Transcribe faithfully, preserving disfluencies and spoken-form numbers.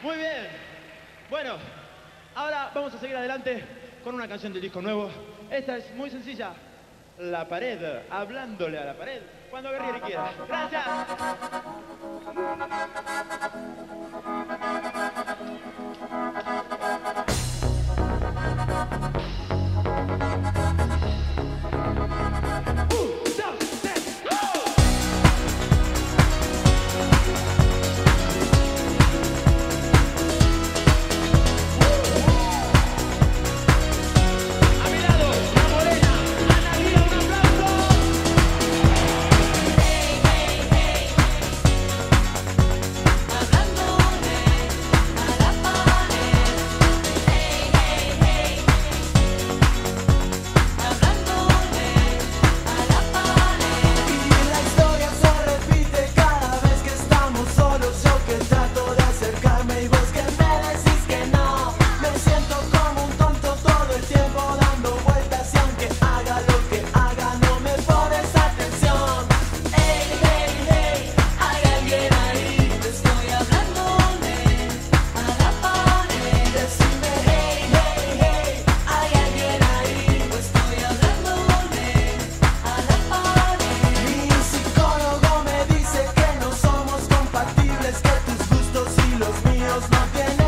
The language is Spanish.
Muy bien. Bueno, ahora vamos a seguir adelante con una canción del disco nuevo. Esta es muy sencilla. La pared, hablándole a la pared cuando Guerrieri quiera. Gracias. Los míos no tienen